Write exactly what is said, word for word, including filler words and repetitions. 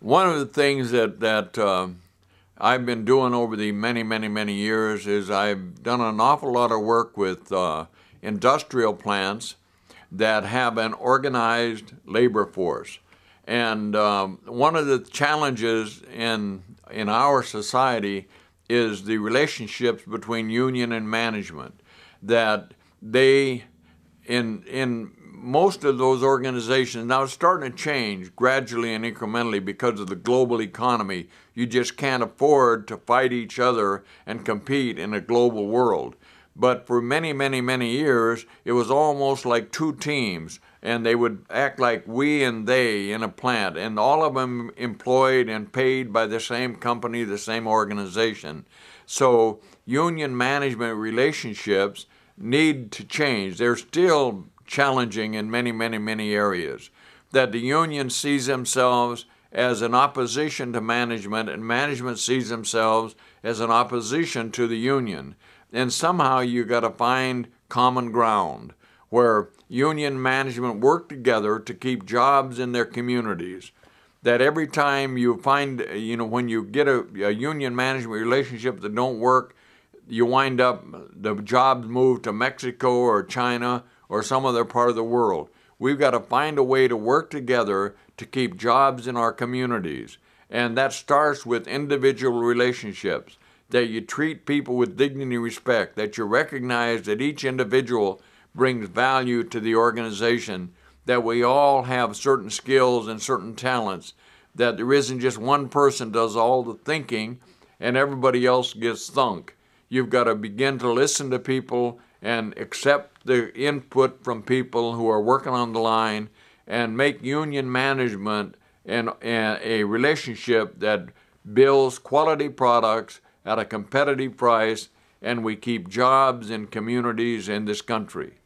One of the things that that uh, I've been doing over the many, many, many years is I've done an awful lot of work with uh, industrial plants that have an organized labor force. And um, one of the challenges in in our society is the relationships between union and management. That they, in in most of those organizations, now it's starting to change gradually and incrementally because of the global economy. You just can't afford to fight each other and compete in a global world. But for many, many, many years, it was almost like two teams, and they would act like we and they in a plant, and all of them employed and paid by the same company, the same organization. So union management relationships need to change. They're still challenging in many, many, many areas. That the union sees themselves as an opposition to management, and management sees themselves as an opposition to the union. And somehow you got to find common ground where union management work together to keep jobs in their communities. That every time you find, you know, when you get a, a union management relationship that don't work, you wind up, the jobs move to Mexico or China or some other part of the world. We've got to find a way to work together to keep jobs in our communities. And that starts with individual relationships, that you treat people with dignity and respect, that you recognize that each individual brings value to the organization, that we all have certain skills and certain talents, that there isn't just one person does all the thinking and everybody else gets thunk. You've got to begin to listen to people and accept the input from people who are working on the line and make union management and, and a relationship that builds quality products at a competitive price, and we keep jobs in communities in this country.